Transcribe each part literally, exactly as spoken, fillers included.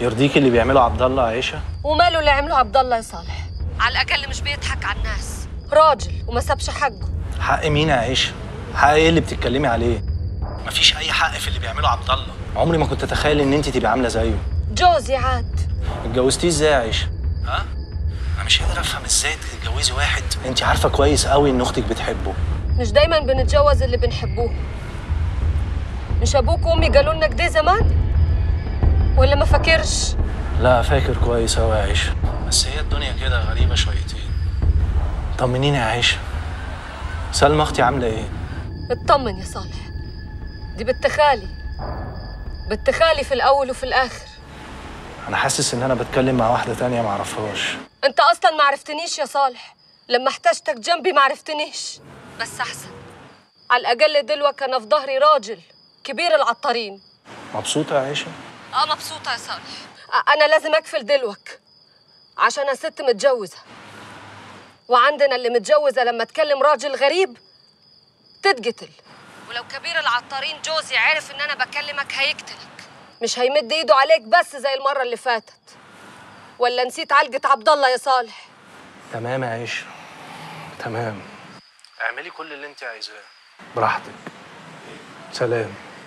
يرضيك اللي بيعمله عبد الله عيشه؟ وماله اللي عمله عبد الله يا صالح؟ على الاقل مش بيضحك على الناس، راجل وما سابش حقه. حق مين يا عيشه؟ حق ايه اللي بتتكلمي عليه؟ مفيش اي حق في اللي بيعمله عبد الله. عمري ما كنت اتخيل ان انت تبقى عامله زيه. جوزي عاد. اتجوزتيه ازاي يا عيشه؟ ها؟ انا مش قادر افهم ازاي تتجوزي واحد انت عارفه كويس قوي ان اختك بتحبه. مش دايما بنتجوز اللي بنحبوه. مش ابوك وامي قالوا لنا كده زمان؟ ولا ما فاكرش؟ لا فاكر كويس قوي يا عيشه، بس هي الدنيا كده غريبه شويتين. طمنيني يا عيشه، سلمى اختي عامله ايه؟ اطمن يا صالح، دي بنت خالي، بنت خالي في الاول وفي الاخر. انا حاسس ان انا بتكلم مع واحده تانية ما اعرفهاش. انت اصلا ما عرفتنيش يا صالح، لما احتاجتك جنبي ما عرفتنيش. بس احسن، على الاقل دلوقتي انا في ظهري راجل كبير العطارين. مبسوطه يا عيشه؟ اه مبسوطه يا صالح. انا لازم اكفل دلوقتي عشان انا ست متجوزه، وعندنا اللي متجوزه لما تكلم راجل غريب تتقتل. ولو كبير العطارين جوزي عرف ان انا بكلمك هيقتلك، مش هيمد ايده عليك بس زي المره اللي فاتت. ولا نسيت علقه عبد الله يا صالح؟ تمام يا عيشه، تمام. اعملي كل اللي انت عايزاه براحتك. سلام.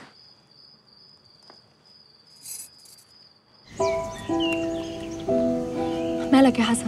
مالك يا حسن؟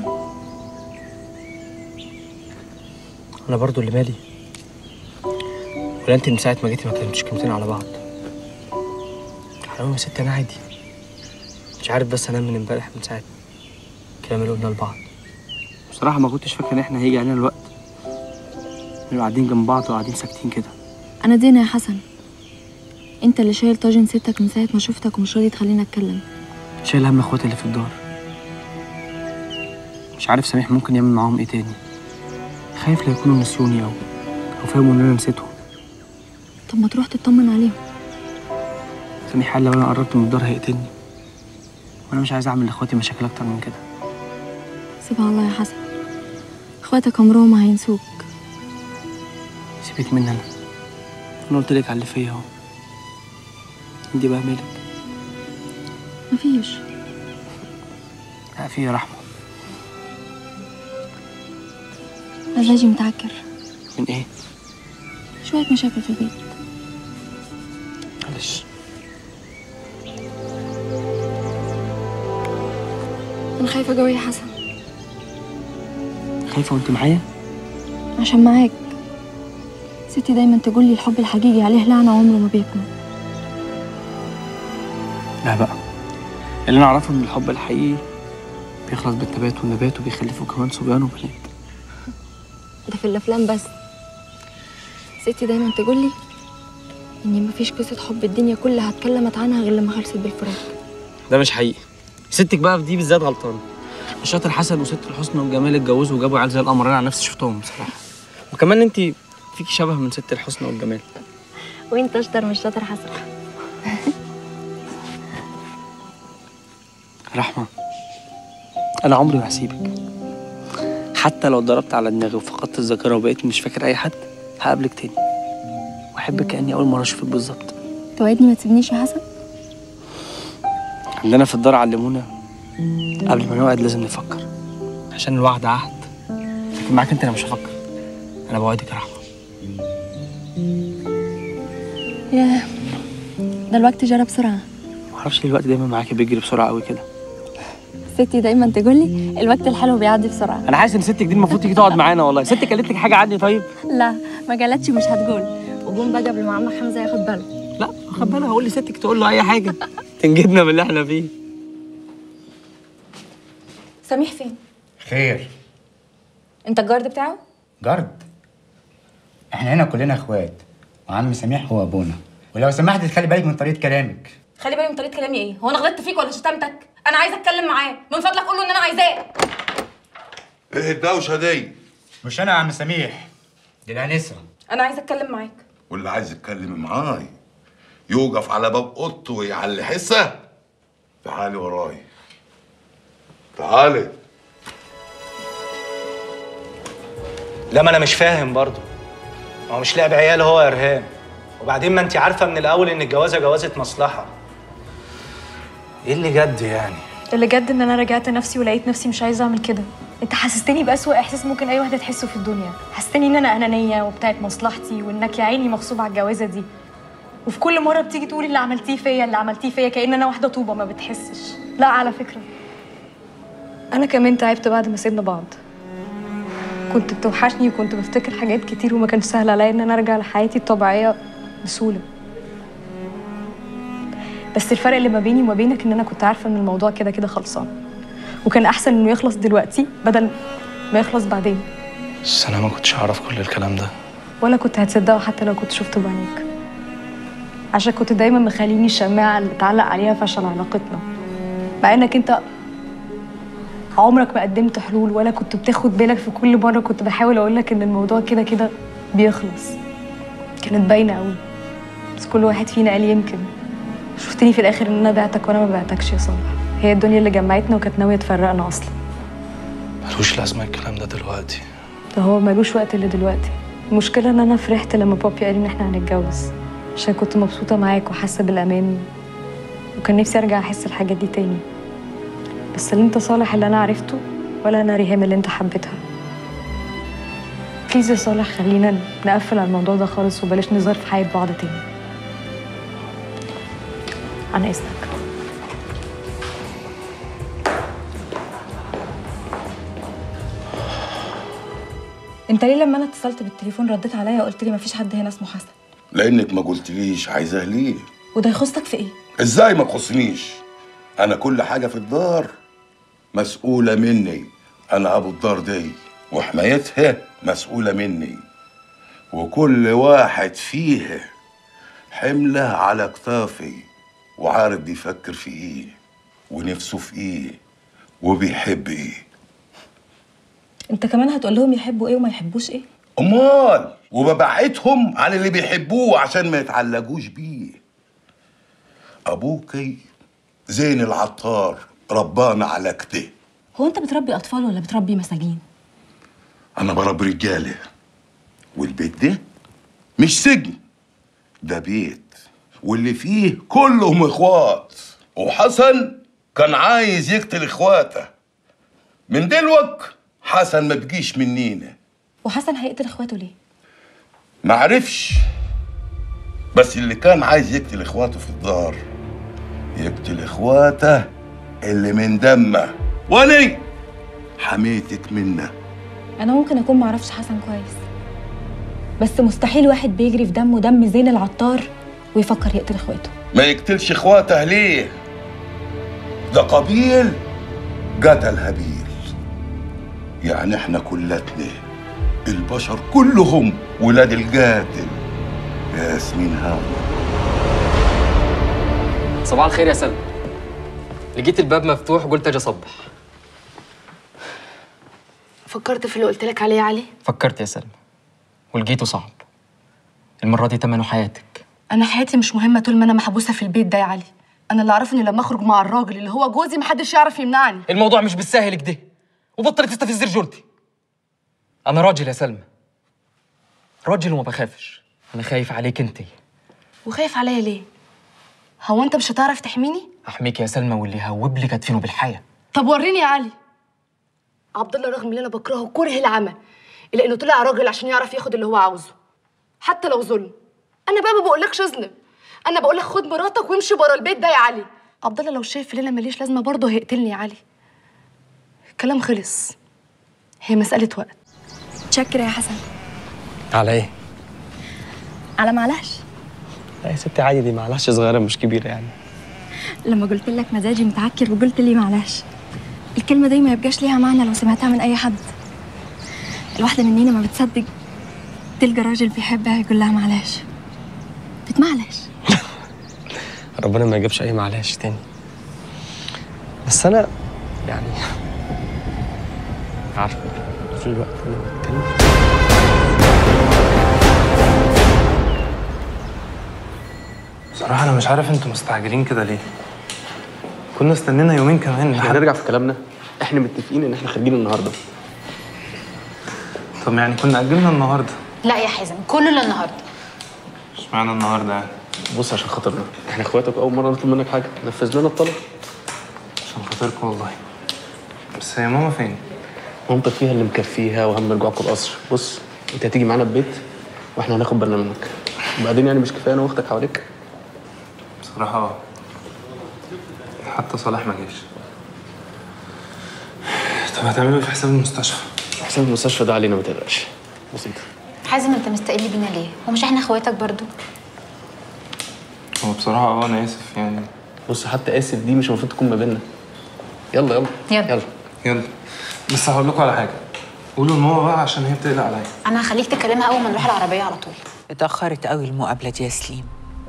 انا برضو اللي مالي. ولا انت من ساعه ما جيتي ما كلمتش كلمتين على بعض؟ حرام يا ستي، انا عادي. مش عارف بس انام من امبارح من ساعه الكلام اللي قلنا لبعض. بصراحه ما كنتش فاكر ان احنا هيجي علينا الوقت نبقى قاعدين جنب بعض وقاعدين ساكتين كده. انا دينا يا حسن، انت اللي شايل طاجن ستك من ساعه ما شفتك ومش راضي تخليني اتكلم. شايل هم اخواتي اللي في الدار. مش عارف سميح ممكن يعمل معاهم ايه تاني. خايف لا يكونوا نسيوني او او فهموا ان انا نسيتهم. طب ما تروح تطمن عليهم. سميح قال لو انا قربت من الدار هيقتلني، وانا مش عايز اعمل لاخواتي مشاكل اكتر من كده. سيبها الله يا حسن، اخواتك عمرهم ما هينسوك. سيبك مني انا، انا قلت لك على اللي فيا اهو. انت بقى مالك؟ مفيش. لا في يا رحمه. مزاجي متعكر. من ايه؟ شويه مشاكل في البيت. معلش. انا خايفه جوي يا حسن. خايفه وانت معايا؟ عشان معاك. ستي دايما تقول لي الحب الحقيقي عليه لعنه عمره ما بيكمل. لا بقى، اللي انا اعرفه ان الحب الحقيقي بيخلص بالنبات والنبات وبيخلفوا كمان صبيان وبنات. ده في الافلام بس. ستي دايما تقول لي ان مفيش قصه حب الدنيا كلها اتكلمت عنها غير لما خلصت بالفراق. ده مش حقيقي. ستك بقى في دي بالذات غلطانه. الشاطر حسن وست الحسن والجمال اتجوزوا وجابوا عيال زي القمر. انا عن نفسي شفتهم بصراحه. وكمان انت فيكي شبه من ست الحسن والجمال. وانت اشطر من الشاطر حسن. رحمه، انا عمري ما هسيبك. حتى لو اتضربت على دماغي وفقدت الذاكره وبقيت مش فاكر اي حد، هقابلك تاني واحبك كاني اول مره اشوفك بالظبط. توعدني ما تسيبنيش يا حسن؟ عندنا في الدار علمونا قبل ما نوعد لازم نفكر، عشان الوعد عهد. لكن معاك انت انا مش هفكر، انا بوعدك يا رحمه. ياه، ده الوقت جرى بسرعه. معرفش ليه الوقت دايما معاكي بيجري بسرعه قوي كده. ستي دايما تقول لي الوقت الحلو بيعدي بسرعه. انا حاسس ان ستك دي المفروض تيجي تقعد معانا والله. ستك قالت لك حاجه عني؟ طيب لا ما قالتش مش هتقول. وقوم بقى قبل ما عمك حمزه ياخد باله. لا خد بالك، هقول لستك تقول له اي حاجه تنجدنا من اللي احنا فيه. سميح فين؟ خير. انت الجارد بتاعه؟ جارد؟ احنا هنا كلنا اخوات، وعم سميح هو ابونا. ولو سمحت تخلي بالك من طريقه كلامك. خلي بالي من طريقه كلامي ايه؟ هو انا غلطت فيك ولا شتمتك؟ انا عايزه اتكلم معاه، من فضلك قول له ان انا عايزاه. ايه الدوشه دي؟ مش انا يا عم سميح، دي الانسه. انا عايزه اتكلم معاك. واللي عايز يتكلم معاي يوقف على باب اوضته ويعلي حسه. تعالي وراي، تعالي. لا ما انا مش فاهم برضه. هو مش لعب عيال هو يا رهان. وبعدين ما انت عارفه من الاول ان الجوازه جوازه مصلحه. ايه اللي جد يعني؟ اللي جد ان انا رجعت نفسي ولقيت نفسي مش عايزه اعمل كده. انت حسستني باسوأ احساس ممكن اي واحده تحسه في الدنيا. حسستني ان انا انانيه وبتاعت مصلحتي، وانك يا عيني مغصوب على الجوازه دي. وفي كل مره بتيجي تقولي اللي عملتيه فيا اللي عملتيه فيا كأن انا واحده طوبه ما بتحسش. لا على فكره انا كمان تعبت بعد ما سيبنا بعض. كنت بتوحشني وكنت بفتكر حاجات كتير وما كانش سهل عليا ان انا ارجع لحياتي الطبيعيه بسهوله. بس الفرق اللي ما بيني وما بينك ان انا كنت عارفه ان الموضوع كده كده خلصان، وكان احسن انه يخلص دلوقتي بدل ما يخلص بعدين. بس انا ما كنتش اعرف كل الكلام ده. ولا كنت هتصدقه حتى لو كنت شفته بعينيك، عشان كنت دايما مخليني الشماعه اللي اتعلق عليها فشل علاقتنا، مع انك انت عمرك ما قدمت حلول ولا كنت بتاخد بالك. في كل مره كنت بحاول اقول لك ان الموضوع كده كده بيخلص. كانت باينه قوي، بس كل واحد فينا قال يمكن. شفتني في الاخر ان انا بعتك وانا ما بعتكش يا صالح. هي الدنيا اللي جمعتنا وكانت ناويه تفرقنا اصلا. ملوش لازمه الكلام ده دلوقتي. ده هو ملوش وقت اللي دلوقتي. المشكله ان انا فرحت لما بابي قال ان احنا هنتجوز، عشان كنت مبسوطه معاك وحاسه بالامان، وكان نفسي ارجع احس الحاجات دي تاني. بس اللي انت صالح اللي انا عرفته، ولا انا ريهام اللي انت حبيتها. بليز يا صالح خلينا نقفل على الموضوع ده خالص وبلاش نظهر في حياه بعض تاني. عن اذنك. انت ليه لما انا اتصلت بالتليفون رديت عليا وقلت لي مفيش حد هنا اسمه حسن؟ لانك ما قلتليش عايزاه ليه. وده يخصك في ايه؟ ازاي ما تخصنيش؟ انا كل حاجه في الدار مسؤوله مني. انا ابو الدار دي وحمايتها مسؤوله مني، وكل واحد فيها حمله على كتافي، وعارف بيفكر في ايه ونفسه في ايه وبيحب ايه. انت كمان هتقول لهم يحبوا ايه وما يحبوش ايه؟ امال وببعتهم على اللي بيحبوه عشان ما يتعلقوش بيه. ابوكي زين العطار ربانا على كده. هو انت بتربي اطفال ولا بتربي مساجين؟ انا بربي رجاله، والبيت ده مش سجن، ده بيت واللي فيه كلهم اخوات، وحسن كان عايز يقتل اخواته. من دلوك حسن ما بيجيش منينا. وحسن هيقتل اخواته ليه؟ معرفش، بس اللي كان عايز يقتل اخواته في الدار يقتل اخواته اللي من دمه، وانا حميتك منه. انا ممكن اكون معرفش حسن كويس، بس مستحيل واحد بيجري في دمه دم زين العطار ويفكر يقتل اخواته. ما يقتلش اخواته ليه؟ ده قبيل قتل هابيل. يعني احنا كلتنا البشر كلهم ولاد القاتل. ياسمين هاو. صباح الخير يا سلمى. لقيت الباب مفتوح وقلت اجي اصبح. فكرت في اللي قلت لك عليه يا علي؟ فكرت يا سلمى ولقيته صعب. المرة دي تمنه حياتك. انا حياتي مش مهمه طول ما انا محبوسه في البيت ده يا علي. انا اللي اعرفه اني لما اخرج مع الراجل اللي هو جوزي محدش يعرف يمنعني. الموضوع مش بالساهل كده، وبطلي تستفز رجولتي. انا راجل يا سلمى، راجل وما بخافش. انا خايف عليك انت. وخايف عليا ليه؟ هو انت مش هتعرف تحميني؟ احميك يا سلمى، واللي هوب لي كتفينه بالحياه. طب وريني يا علي. عبد الله رغم اللي انا بكرهه كره العمى، الا انه طلع راجل عشان يعرف ياخد اللي هو عاوزه حتى لو ظلم. انا بقى ما بقولكش اظلم، انا بقولك خد مراتك وامشي بره البيت ده يا علي. عبد الله لو شايف ان انا ماليش لازمه برضه هيقتلني يا علي. الكلام خلص، هي مساله وقت. متشكرة يا حسن. على ايه؟ على معلش. لا يا ستي عادي، دي معلش صغيره مش كبيره يعني. لما قلت لك مزاجي متعكر وقلت لي معلش، الكلمة دي ما يبقاش ليها معنى لو سمعتها من أي حد. الواحدة مننا ما بتصدق تلقى راجل بيحبها يقول لها معلش. بتمعلش. ربنا ما يجيبش أي معلش تاني. بس أنا يعني عارفة في الوقت اللي بتكلم بصراحة أنا مش عارف أنتوا مستعجلين كده ليه؟ كنا استنينا يومين كمان. احنا هنرجع في كلامنا، احنا متفقين ان احنا خارجين النهارده. طب يعني كنا أجلنا النهارده. لا يا حازم، كله الا النهارده. اشمعنى النهارده يعني؟ بص عشان خاطرنا، احنا اخواتك، اول مره نطلب منك حاجه نفذ لنا الطلب. عشان خاطركم والله. بس هي ماما فين؟ مامتك فيها اللي مكفيها وهم رجوعكم القصر. بص انت هتيجي معانا البيت واحنا هناخد بالنا منك. وبعدين يعني مش كفايه انا واختك حواليك؟ بصراحه اه. حتى صالح ما جاش. طب هتعملوا ايه في حساب المستشفى؟ حساب المستشفى ده علينا ما تقلقش، بسيطه. حازم انت مستقل بينا ليه؟ هو مش احنا اخواتك برضو؟ هو بصراحه اه انا اسف يعني. بص حتى اسف دي مش المفروض تكون ما بيننا. يلا يلا يلا يلا يلا. بس هقول لكم على حاجه، قولوا لماما بقى عشان هي بتقلق عليا. انا هخليك تكلمها اول ما نروح العربيه على طول. اتأخرت قوي المقابلة دي يا سليم.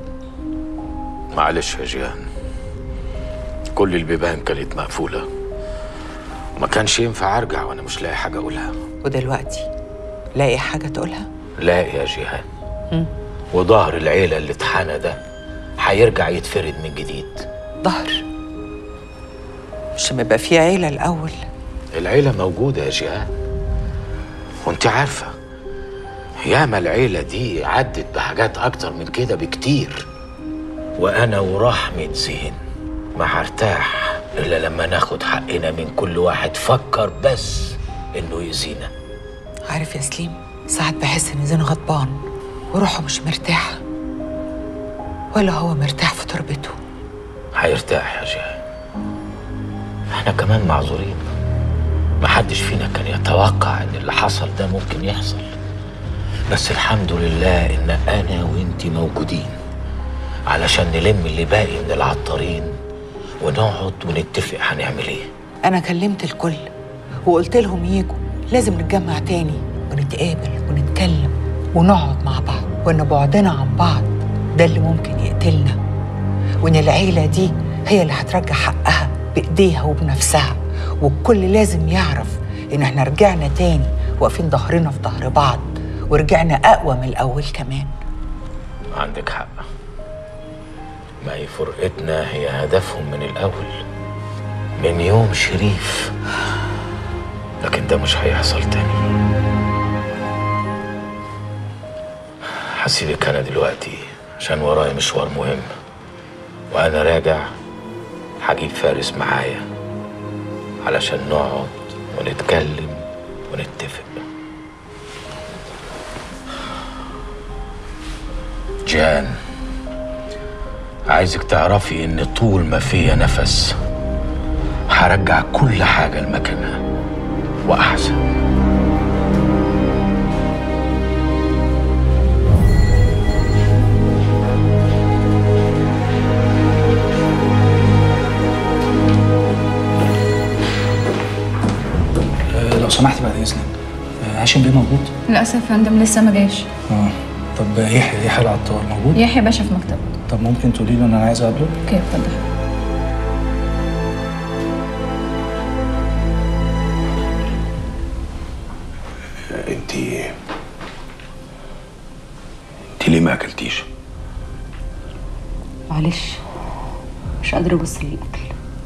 معلش يا جيهان، كل البيبان كانت مقفولة وما كانش ينفع أرجع وأنا مش لاقي حاجة أقولها. ودلوقتي لاقي حاجة تقولها؟ لاقي يا جيهان. وظهر العيلة اللي اتحنى ده هيرجع يتفرد من جديد. ظهر؟ مش ما يبقى في عيلة الأول؟ العيلة موجودة يا جيهان، وانت عارفة ياما العيلة دي عدت بحاجات أكتر من كده بكتير. وأنا ورحمة زين ما هرتاح إلا لما ناخد حقنا من كل واحد فكر بس إنه يأذينا. عارف يا سليم، ساعات بحس إن زين غضبان وروحه مش مرتاحة، ولا هو مرتاح في تربته. هيرتاح يا جيهان، احنا كمان معذورين. محدش فينا كان يتوقع إن اللي حصل ده ممكن يحصل، بس الحمد لله إن أنا وإنتي موجودين علشان نلم اللي باقي من العطارين ونقعد ونتفق هنعمل ايه. أنا كلمت الكل وقلت لهم يجوا، لازم نتجمع تاني ونتقابل ونتكلم ونقعد مع بعض، وإن بعدنا عن بعض ده اللي ممكن يقتلنا، وإن العيلة دي هي اللي هترجع حقها بإيديها وبنفسها، والكل لازم يعرف إن احنا رجعنا تاني واقفين ظهرنا في ظهر بعض، ورجعنا أقوى من الأول كمان. عندك حق، ما هي فرقتنا هي هدفهم من الأول، من يوم شريف، لكن ده مش هيحصل تاني. هسيبك أنا دلوقتي عشان ورايا مشوار مهم، وأنا راجع هجيب فارس معايا علشان نقعد ونتكلم ونتفق. جان، عايزك تعرفي إن طول ما فيا نفس هرجع كل حاجة لمكانها وأحسن. لو سمحتي بعد اذنك، هاشم بيه موجود؟ للاسف يا فندم لسه ما جاش. اه طب يحيى يحيى العطار موجود؟ يحيى باشا في مكتبه. طب ممكن تقولي له ان انا عايز اقابله؟ اوكي اتفضل. انتي انتي ليه ما اكلتيش؟ معلش مش قادره ابص للاكل.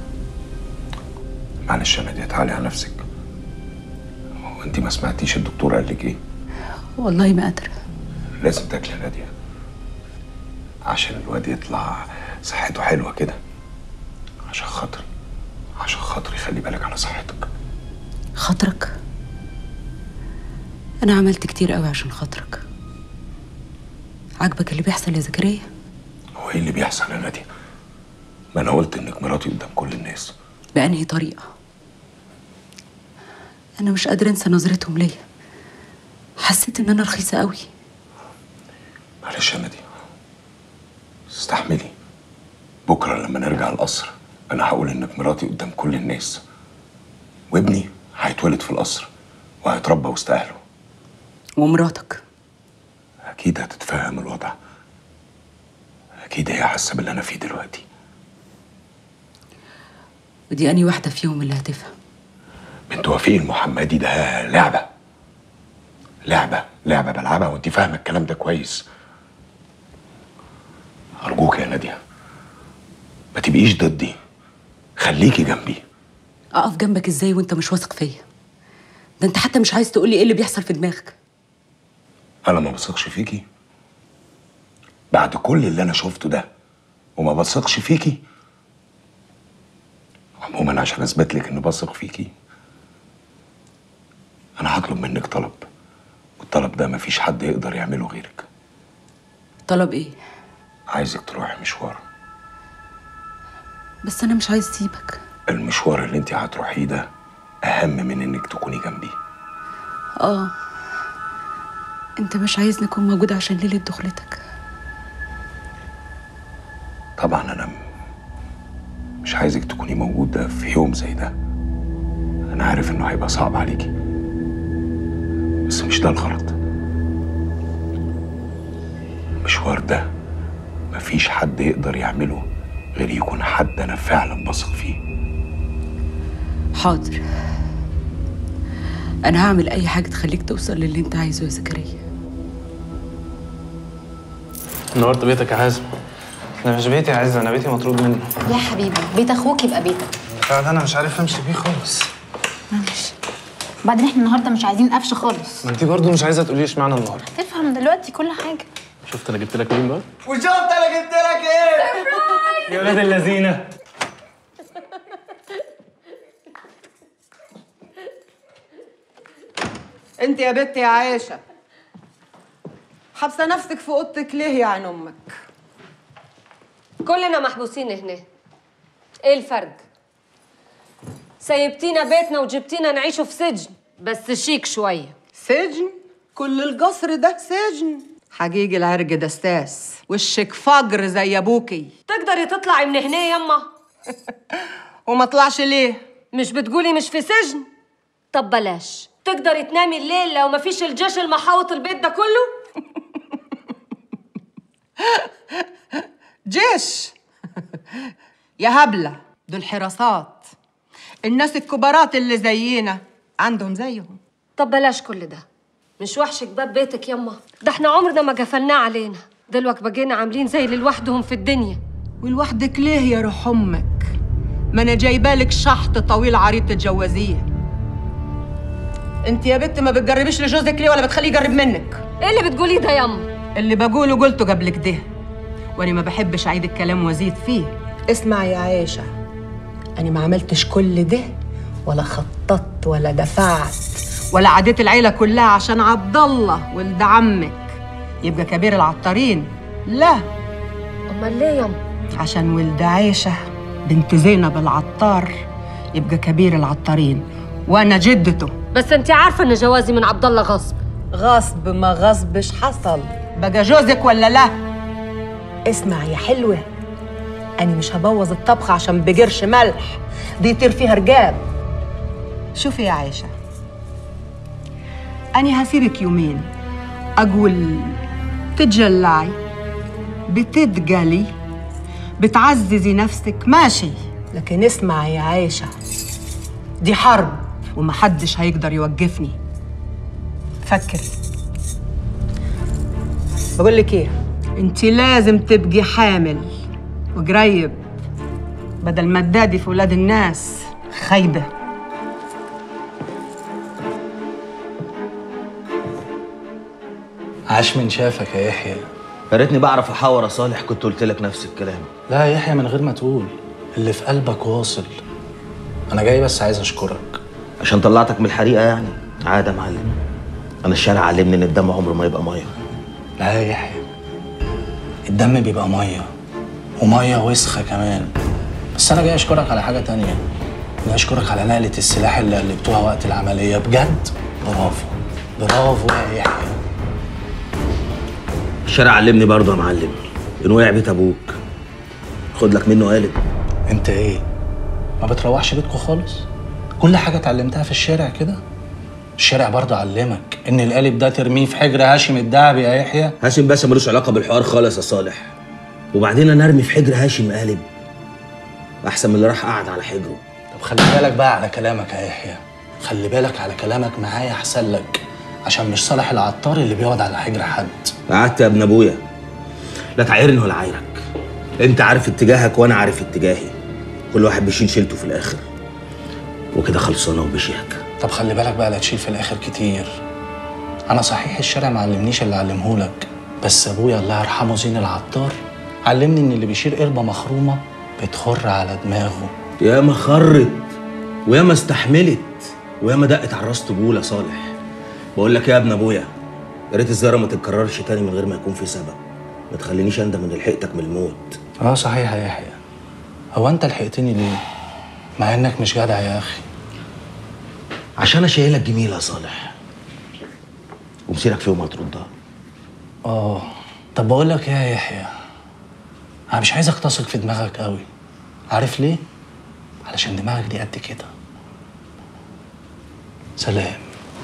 معلش يا نادية، تعالي على نفسك. هو انتي ما سمعتيش الدكتور قال لك ايه؟ والله ما قادره. لازم تاكلي يا نادية عشان الواد يطلع صحته حلوه كده. عشان خاطري عشان خاطري خلي بالك على صحتك. خاطرك؟ انا عملت كتير قوي عشان خاطرك. عاجبك اللي بيحصل يا زكريا؟ هو ايه اللي بيحصل يا نادية؟ ما انا قلت انك مراتي قدام كل الناس. بأنهي طريقه؟ انا مش قادره انسى نظرتهم ليا. حسيت ان انا رخيصه قوي. معلش يا نادية، استحملي. بكره لما نرجع القصر انا هقول انك مراتي قدام كل الناس، وابني هيتولد في القصر وهيتربى وسط اهله. ومراتك؟ اكيد هتتفهم الوضع، اكيد هي حاسه باللي انا فيه دلوقتي. ودي انهي واحده فيهم اللي هتفهم؟ بنت وفيق المحمدي ده لعبه لعبه لعبه بلعبها، وانت فاهمه الكلام ده كويس. ارجوك يا نادية ما تبقيش ضدي، خليكي جنبي. اقف جنبك ازاي وانت مش واثق فيا؟ ده انت حتى مش عايز تقولي ايه اللي بيحصل في دماغك. انا ما بثقش فيكي بعد كل اللي انا شفته ده، وما بثقش فيكي عموما عشان اثبت لك اني بثق فيكي انا هطلب منك طلب، والطلب ده مفيش حد يقدر يعمله غيرك. طلب ايه؟ عايزك تروحي مشوار. بس انا مش عايز اسيبك. المشوار اللي انت هتروحيه ده اهم من انك تكوني جنبي. اه انت مش عايزني اكون موجودة عشان ليلة دخلتك. طبعا انا مش عايزك تكوني موجودة في يوم زي ده. انا عارف انه هيبقى صعب عليكي، بس مش ده الغلط. المشوار ده مفيش حد يقدر يعمله غير يكون حد انا فعلا بثق فيه. حاضر، انا هعمل اي حاجة تخليك توصل للي انت عايزه يا زكريا. نورت بيتك يا حازم. انا مش بيتي يا عز، انا بيتي مطرود منه. يا حبيبي بيت اخوك يبقى بيتك. بعد انا مش عارف امشي بيه خالص. معلش، بعدين احنا النهارده مش عايزين قفش خالص. ما انت برضه مش عايزه تقولي اشمعنى النهارده. تفهم دلوقتي كل حاجه. شفت انا جبت لك مين بقى؟ وشفت انا جبت لك ايه؟ يا ولاد اللذينه. انت يا بنت يا عايشه حابسه نفسك في اوضتك ليه يا عين امك؟ كلنا محبوسين هنا. ايه الفرق؟ سيبتينا بيتنا وجبتينا نعيشوا في سجن، بس شيك شويه. سجن؟ كل القصر ده سجن؟ حقيقي العرج ده استاس، وشك فجر زي ابوكي. تقدري تطلعي من هنا يما؟ وما طلعش ليه؟ مش بتقولي مش في سجن؟ طب بلاش. تقدري تنامي الليل لو مفيش الجيش المحاوط البيت ده كله؟ جيش؟ يا هبلة، دول حراسات. الناس الكبارات اللي زينا عندهم زيهم. طب بلاش كل ده. مش وحشك باب بيتك يما؟ ده احنا عمرنا ما قفلناه علينا. دلوقتي بقينا عاملين زي اللي لوحدهم في الدنيا. ولوحدك ليه يا روح امك؟ ما انا جايبالك شحط طويل عريض تتجوزيه. انت يا بنت ما بتجربيش لجوزك ليه ولا بتخليه يجرب منك؟ ايه اللي بتقوليه ده يما؟ اللي بقوله قلته قبل كده، وانا ما بحبش اعيد الكلام وازيد فيه. اسمع يا عايشه، انا ما عملتش كل ده ولا خططت ولا دفعت ولا عديت العيله كلها عشان عبد الله ولد عمك يبقى كبير العطارين. لا. امال ليه يما؟ عشان ولد عايشه بنت زينب العطار يبقى كبير العطارين، وانا جدته. بس انت عارفه ان جوازي من عبد الله غصب. غصب ما غصبش حصل. بقى جوزك ولا لا؟ اسمع يا حلوه، انا مش هبوظ الطبخ عشان بقرش ملح دي يطير فيها رجاب. شوفي يا عايشه، انا هسيبك يومين اقول تتجلعي، بتتقلي، بتعززي نفسك، ماشي. لكن اسمع يا عايشه، دي حرب ومحدش هيقدر يوقفني. فكري. بقول لك ايه، انت لازم تبقي حامل وقريب، بدل ما تدادي في ولاد الناس خايبه. عاش من شافك يا يحيى. يا ريتني بعرف احاور يا صالح، كنت قلت لك نفس الكلام. لا يا يحيى، من غير ما تقول، اللي في قلبك واصل. انا جاي بس عايز اشكرك عشان طلعتك من الحريقه. يعني عادة يا معلم، انا الشارع علمني ان الدم عمره ما يبقى ميه. لا يا يحيى، الدم بيبقى ميه، وميه وسخه كمان. بس انا جاي اشكرك على حاجه تانية. جاي اشكرك على نقله السلاح اللي قلبتوها وقت العمليه. بجد برافو برافو يا يحيى. الشارع علمني برضه يا معلم ان وقع بيت ابوك خد لك منه قالب. انت ايه، ما بتروحش بيتكم خالص؟ كل حاجه اتعلمتها في الشارع كده؟ الشارع برضه علمك ان القالب ده ترميه في حجر هاشم الدهبي يا يحيى. هاشم باشا ملوش علاقه بالحوار خالص يا صالح. وبعدين انا ارمي في حجر هاشم قالب احسن من اللي راح قعد على حجره. طب خلي بالك بقى على كلامك يا يحيى، خلي بالك على كلامك معايا احسن لك، عشان مش صالح العطار اللي بيقعد على حجر حد. قعدت يا ابن ابويا، لا تعايرني ولا عايرك. انت عارف اتجاهك وانا عارف اتجاهي، كل واحد بيشيل شيلته في الاخر وكده خلصانه وبشيك. طب خلي بالك بقى لا تشيل في الاخر كتير. انا صحيح الشارع ما علمنيش اللي علمهولك، بس ابويا الله يرحمه زين العطار علمني ان اللي بيشيل قربه مخرومه بتخر على دماغه. ياما خرت وياما استحملت وياما دقت على الراس طبول يا صالح. بقول لك ايه يا ابن ابويا، يا ريت الزياره ما تتكررش تاني من غير ما يكون في سبب. ما تخلينيش اندم ان لحقتك من الموت. اه صحيح يا يحيى، هو انت لحقتني ليه؟ مع انك مش جدع يا اخي. عشان انا شايلك جميله يا صالح، ومسيرك في يوم هتردها. اه طب بقول لك ايه يا يحيى، انا مش عايزك تثق في دماغك قوي. عارف ليه؟ علشان دماغك دي قد كده. سلام.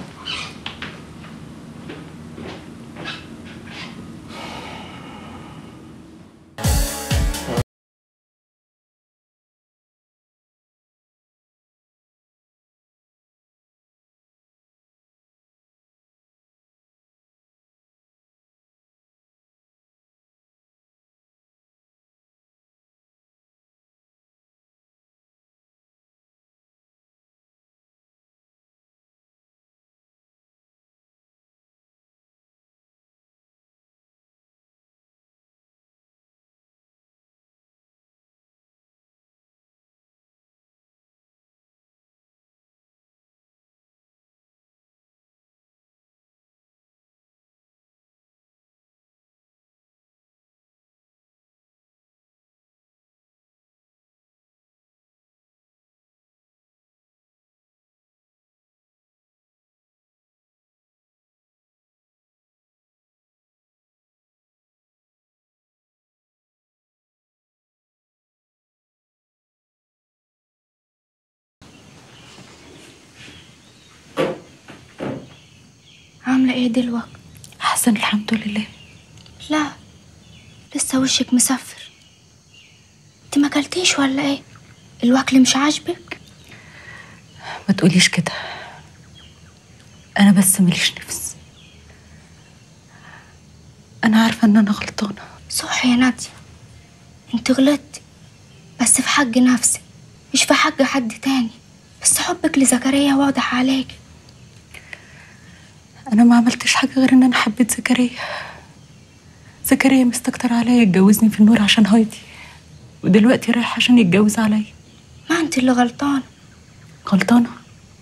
عاملة ايه دلوقتي؟ أحسن الحمد لله. لا لسه وشك مسفر. انت ما اكلتيش ولا ايه؟ الوكل مش عاجبك؟ ما تقوليش كده، أنا بس ماليش نفس. أنا عارفة إن أنا غلطانة. صح يا نادية، انت غلطتي بس في حق نفسك مش في حق حد تاني. بس حبك لزكريا واضح عليك. أنا ما عملتش حاجة غير إن أنا حبيت زكريا. زكريا مستكتر عليا يتجوزني في النور عشان هايدي، ودلوقتي رايح عشان يتجوز عليا. ما انت اللي غلطانة. غلطانة؟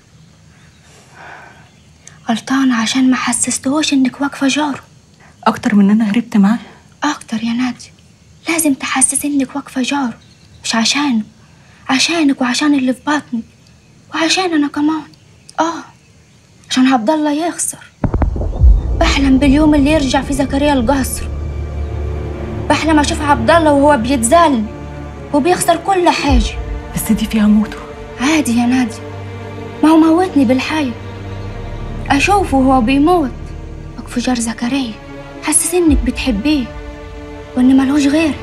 غلطانة عشان ما حسستهوش انك واقفة جاره. أكتر من إن أنا هربت معاه؟ أكتر يا نادية، لازم تحسسي انك واقفة جاره، مش عشانه، عشانك وعشان اللي في بطنك وعشان أنا كمان. آه عشان عبد الله يخسر. بحلم باليوم اللي يرجع في زكريا القصر. بحلم اشوف عبد الله وهو بيتذل وبيخسر كل حاجه. بس دي فيها موته. عادي يا نادي، ما هو موتني بالحي. اشوفه وهو بيموت وقف جار زكريا، حسس انك بتحبيه وان ملهوش غيرك.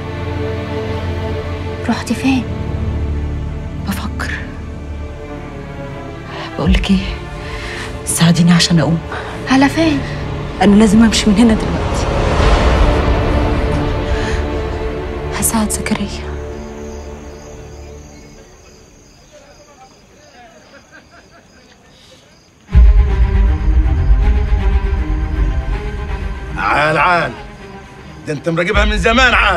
رحت فين؟ بفكر. بقولك ايه، ساعديني عشان اقوم. على فين؟ انا لازم امشي من هنا دلوقتي. هساعد زكريا. عال عال، ده انت مراقبها من زمان عاد.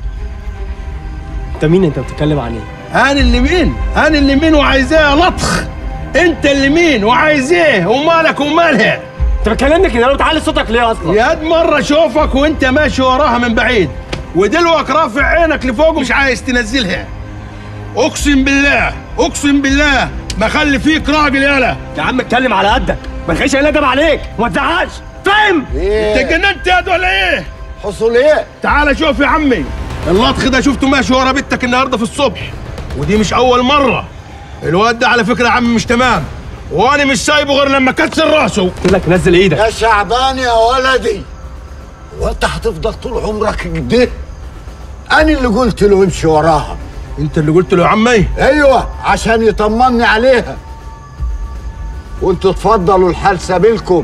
انت مين؟ انت بتتكلم عن ايه؟ انا اللي مين؟ انا اللي مين وعايزاه لطخ. انت اللي مين وعايزاه ومالك ومالها؟ انت بتكلمني كده؟ لو تعلي صوتك ليه اصلا؟ يا قد مره اشوفك وانت ماشي وراها من بعيد، ودلوقتي رافع عينك لفوق ومش عايز تنزلها. اقسم بالله اقسم بالله ما خلي فيك راجل. يالا يا عم اتكلم على قدك، ما تخليش الادب عليك وما تزعقش، فاهم؟ إيه؟ انت جننت يا ولا ايه؟ حصل ايه؟ تعال شوف يا عمي، اللطخ ده شفته ماشي ورا بنتك النهارده في الصبح، ودي مش اول مره. الواد ده على فكره يا عم مش تمام، وانا مش سايبه غير لما كسر راسه. قلت لك نزل ايدك يا شعبان يا ولدي، وانت هتفضل طول عمرك كده؟ انا اللي قلت له امشي وراها. انت اللي قلت له يا عمي؟ ايوه، عشان يطمني عليها. وانتوا اتفضلوا الحال سبيلكم.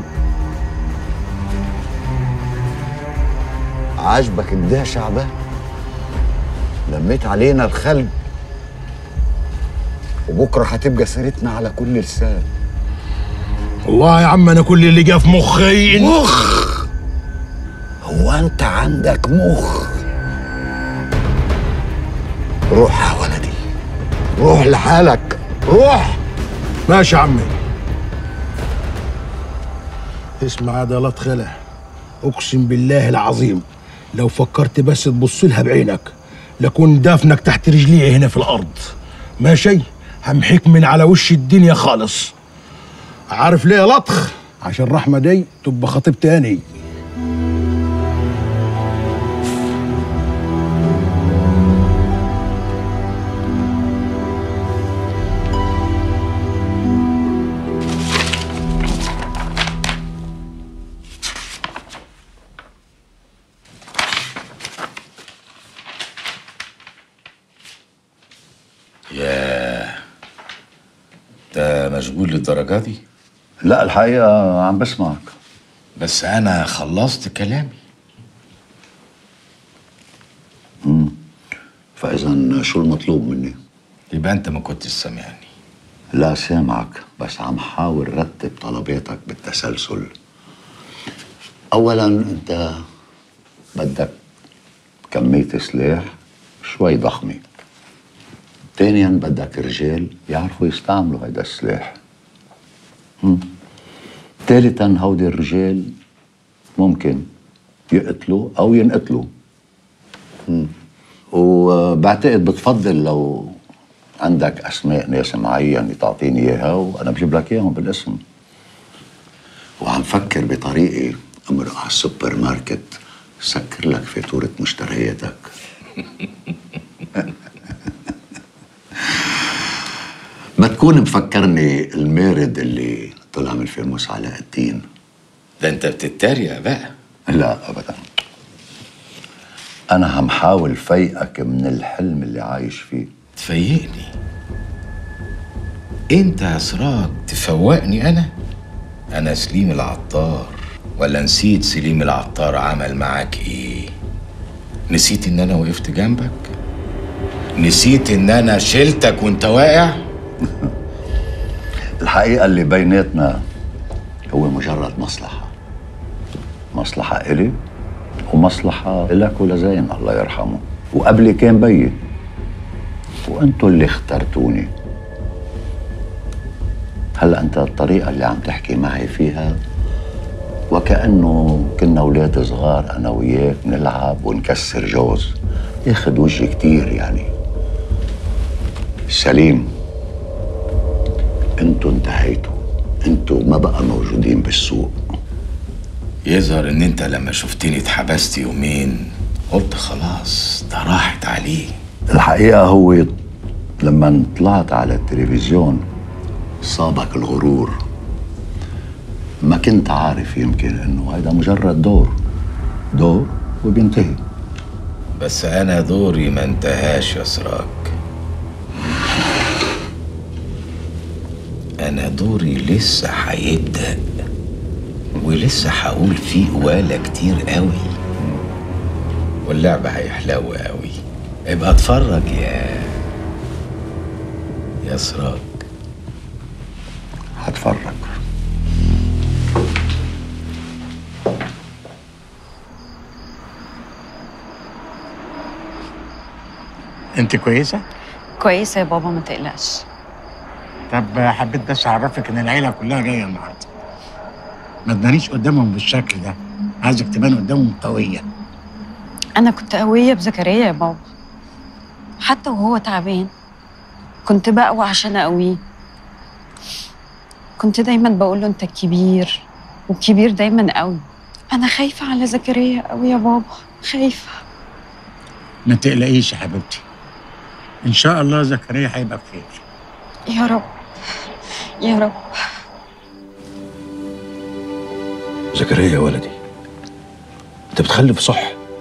عاجبك كده يا شعبان؟ لميت علينا الخلق، وبكره هتبقى سيرتنا على كل لسان. والله يا عم انا كل اللي جه في مخي. مخ؟ هو انت عندك مخ؟ روح يا ولدي، روح لحالك، روح. ماشي يا عمي. اسمع عضلات خلع، اقسم بالله العظيم لو فكرت بس تبص لها بعينك لكون دافنك تحت رجلي هنا في الارض. ماشي؟ همحيك من على وش الدنيا خالص. عارف ليه يا لطخ؟ عشان رحمه دي تبقى خطيب تاني. ياه، انت مشغول للدرجه دي؟ لا الحقيقة عم بسمعك. بس أنا خلصت كلامي. امم فإذا شو المطلوب مني؟ يبقى أنت ما كنتش سامعني. لا سامعك، بس عم حاول رتب طلباتك بالتسلسل. أولاً أنت بدك كمية سلاح شوي ضخمة. ثانياً بدك رجال يعرفوا يستعملوا هيدا السلاح. مم. ثالثاً هودي الرجال ممكن يقتلوا أو ينقتلوا. مم. وبعتقد بتفضل لو عندك أسماء ناس معينة تعطيني إياها وأنا بجيب لك إياهم بالاسم. وعم فكر بطريقة أمرق على السوبر ماركت سكر لك فاتورة مشترياتك. ما تكون مفكرني المارد اللي طلع من الفيموس علاء الدين. ده انت بتتريق بقى. لا ابدا، انا عم حاول فيقك من الحلم اللي عايش فيه. تفيقني انت يا سراج؟ تفوقني انا؟ انا سليم العطار، ولا نسيت سليم العطار عمل معاك ايه؟ نسيت ان انا وقفت جنبك؟ نسيت ان انا شلتك وانت واقع؟ الحقيقة اللي بيناتنا هو مجرد مصلحة. مصلحة إلي ومصلحة إلك ولزين الله يرحمه، وقبلي كان بيي وأنتوا اللي اخترتوني. هلأ أنت الطريقة اللي عم تحكي معي فيها وكأنه كنا أولاد صغار أنا وياك نلعب ونكسر جوز، ياخد وجهي كتير يعني. سليم، انتوا انتهيتوا، انتوا ما بقى موجودين بالسوق. يظهر ان انت لما شفتني اتحبست يومين قلت خلاص ده راحت عليه. الحقيقة هو لما طلعت على التلفزيون صابك الغرور. ما كنت عارف يمكن انه هذا مجرد دور دور وبينتهي. بس انا دوري ما انتهاش يا سراج. أنا دوري لسه هيبدأ، ولسه هقول فيه قوالة كتير قوي، واللعبة هيحلو قوي. ابقى اتفرج يا يا سراج. هتفرج. انت كويسة؟ كويسة يا بابا ما تقلقش. طب حبيت بس اعرفك ان العيله كلها جايه النهارده. ما تبانيش قدامهم بالشكل ده، عايزك تبان قدامهم قويه. أنا كنت قوية بزكريا يا بابا، حتى وهو تعبان كنت بقوى عشان أقويه. كنت دايما بقول له أنت الكبير، والكبير دايما قوي. أنا خايفة على زكريا قوي يا بابا، خايفة. ما تقلقيش يا حبيبتي، ان شاء الله زكريا هيبقى بخير. يا رب يا رب. زكريا يا ولدي، انت بتخلف صح؟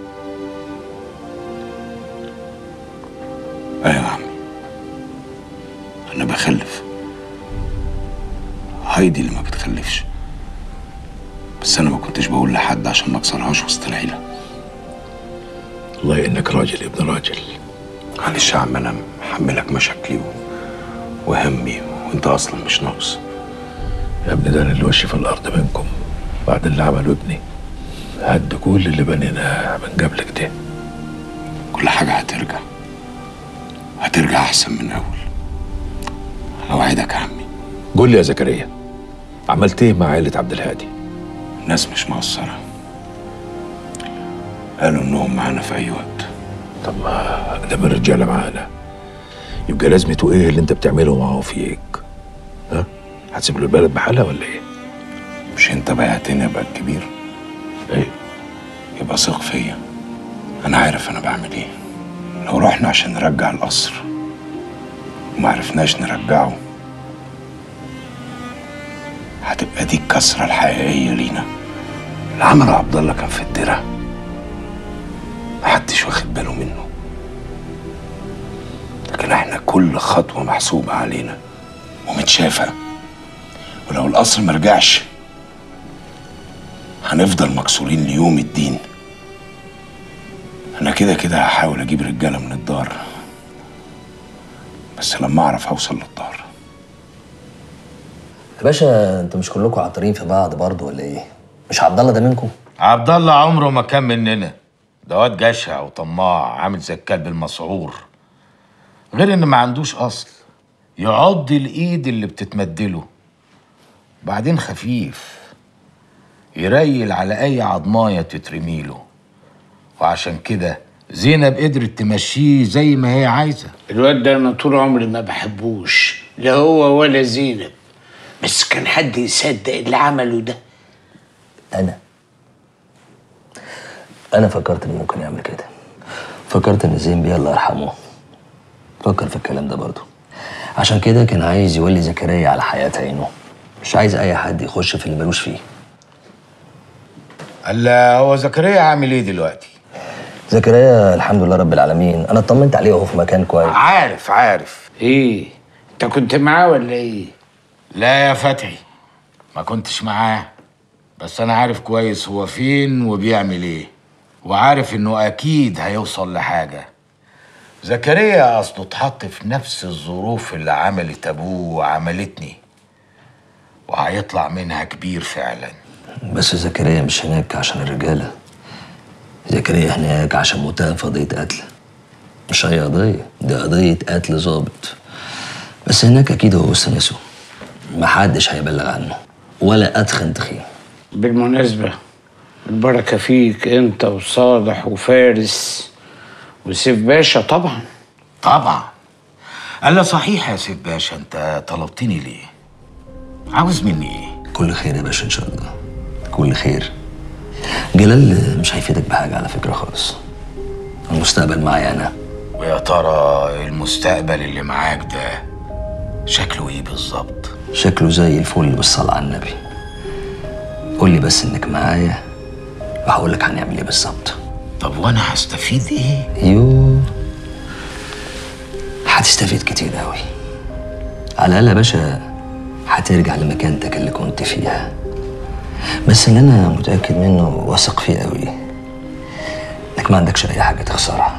ايوه يا عمي، انا بخلف. هايدي اللي ما بتخلفش، بس انا ما كنتش بقول لحد عشان ما اكسرهاش وسط العيله. والله انك راجل يا ابن راجل. معلش يا عم، انا محملك مشاكلي وهمي وانت اصلا مش ناقص. يا ابني ده انا اللي وشي في الارض منكم بعد اللي عمله ابني. هد كل اللي بنيناه من قبلك ده. كل حاجه هترجع هترجع احسن من اول. اوعدك يا عمي. قول لي يا زكريا، عملت ايه مع عائله عبد الهادي؟ الناس مش مقصره، قالوا انهم معانا في اي وقت. طب ما دام الرجاله معانا يبقى لازمته ايه اللي انت بتعمله معاه فيك؟ ها؟ هتسيب له البلد بحالها ولا ايه؟ مش انت بعتني ابقى الكبير؟ ايه؟ يبقى ثق فيا، انا عارف انا بعمل ايه. لو رحنا عشان نرجع القصر وما عرفناش نرجعه هتبقى دي الكسرة الحقيقية لينا. اللي عمله عبد الله كان في الدرة، محدش واخد باله منه، لكن احنا كل خطوة محسوبة علينا ومتشافة. ولو القصر مرجعش هنفضل مكسورين ليوم الدين. انا كده كده هحاول اجيب رجالة من الدار، بس لما اعرف اوصل للدار. يا باشا انتوا مش كلكم عطارين في بعض برضه ولا ايه؟ مش عبد الله ده منكم؟ عبد الله عمره ما كان مننا، ده واد جشع وطماع عامل زي الكلب المسعور، غير ان ما عندوش اصل يعض الايد اللي بتتمدله. بعدين خفيف يريل على اي عضمايه تترميله، وعشان كده زينب قدرت تمشيه زي ما هي عايزه. الواد ده انا طول عمري ما بحبوش، لا هو ولا زينب، بس كان حد يصدق اللي عمله ده؟ انا انا فكرت انه ممكن يعمل كده. فكرت ان زين بيه الله يرحمه فكر في الكلام ده برضه، عشان كده كان عايز يولي زكريا على حياة عينه، مش عايز اي حد يخش في اللي ملوش فيه. الا هو زكريا عامل ايه دلوقتي؟ زكريا الحمد لله رب العالمين، انا اطمنت عليه وهو في مكان كويس. عارف عارف. ايه انت كنت معاه ولا ايه؟ لا يا فتحي ما كنتش معاه، بس انا عارف كويس هو فين وبيعمل ايه، وعارف انه اكيد هيوصل لحاجه. زكريا اصله اتحط في نفس الظروف اللي عملت ابوه وعملتني، وهيطلع منها كبير فعلا. بس زكريا مش هناك عشان الرجاله، زكريا هناك عشان متهم في قضيه قتل. مش اي قضيه، دي قضيه قتل ظابط. بس هناك اكيد هو وسط ناسه، محدش هيبلغ عنه ولا ادخن تخين. بالمناسبة البركة فيك انت وصالح وفارس وسيف باشا طبعا. طبعا. قال له صحيح يا سيف باشا، انت طلبتني ليه؟ عاوز مني ايه؟ كل خير يا باشا ان شاء الله، كل خير. جلال مش هيفيدك بحاجه على فكره خالص، المستقبل معايا انا. ويا ترى المستقبل اللي معاك ده شكله ايه بالظبط؟ شكله زي الفل بالصلاة على النبي. قول لي بس انك معايا وهقول لك هنعمل ايه بالظبط. طب وانا هستفيد ايه؟ يوه هتستفيد كتير قوي. على الاقل يا باشا هترجع لمكانتك اللي كنت فيها. بس اللي انا متاكد منه واثق فيه قوي انك ما عندكش اي حاجه تخسرها.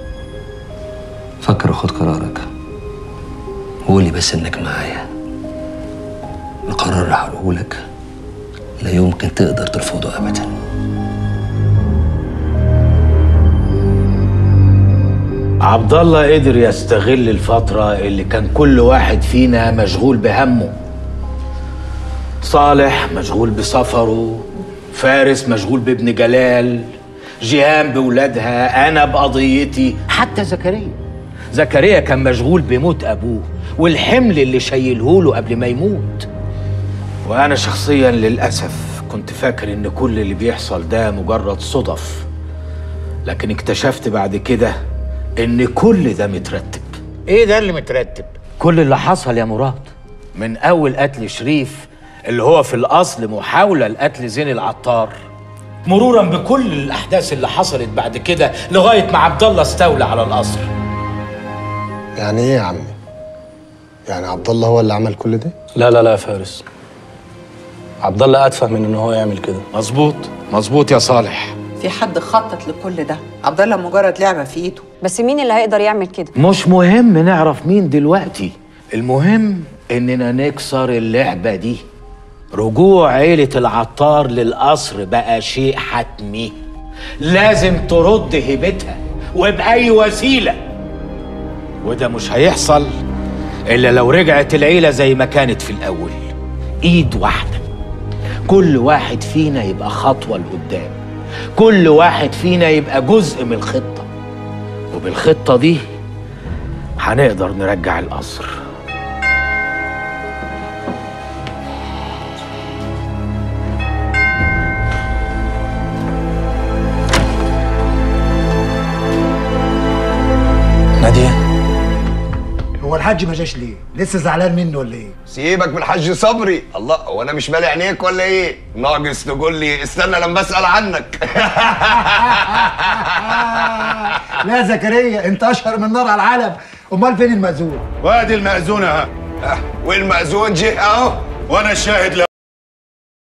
فكر وخد قرارك، وقول لي بس انك معايا. القرار اللي هقوله لك لا يمكن تقدر ترفضه ابدا. عبد الله قدر يستغل الفترة اللي كان كل واحد فينا مشغول بهمه. صالح مشغول بسفره، فارس مشغول بابن جلال، جيهان بولادها، أنا بقضيتي، حتى زكريا. زكريا كان مشغول بموت أبوه والحمل اللي شايله له قبل ما يموت. وأنا شخصيا للأسف كنت فاكر إن كل اللي بيحصل ده مجرد صدف، لكن اكتشفت بعد كده إن كل ده مترتب. ايه ده اللي مترتب؟ كل اللي حصل يا مراد، من أول قتل شريف اللي هو في الأصل محاولة لقتل زين العطار، مرورا بكل الأحداث اللي حصلت بعد كده لغاية ما عبد الله استولى على القصر. يعني ايه يا عمي؟ يعني عبد الله هو اللي عمل كل ده؟ لا لا لا يا فارس، عبد الله اتفه من ان هو يعمل كده. مظبوط مظبوط يا صالح. في حد خطط لكل ده؟ عبد الله مجرد لعبه في ايده. بس مين اللي هيقدر يعمل كده؟ مش مهم نعرف مين دلوقتي، المهم اننا نكسر اللعبه دي. رجوع عيله العطار للقصر بقى شيء حتمي، لازم ترد هيبتها وبأي وسيله، وده مش هيحصل إلا لو رجعت العيلة زي ما كانت في الأول، إيد واحدة، كل واحد فينا يبقى خطوة لقدام، كل واحد فينا يبقى جزء من الخطة، وبالخطة دي هنقدر نرجع القصر. نادية، هو الحاج ما جاش ليه؟ لسه زعلان منه ولا ايه؟ سيبك من الحاج صبري. الله، هو انا مش مالي عينيك ولا ايه؟ ناقص تقول لي استنى لما اسال عنك. لا زكريا، انت اشهر من نار على العالم. امال فين المأذون؟ وادي المأذون اهو. والمأذون جه اهو وانا الشاهد.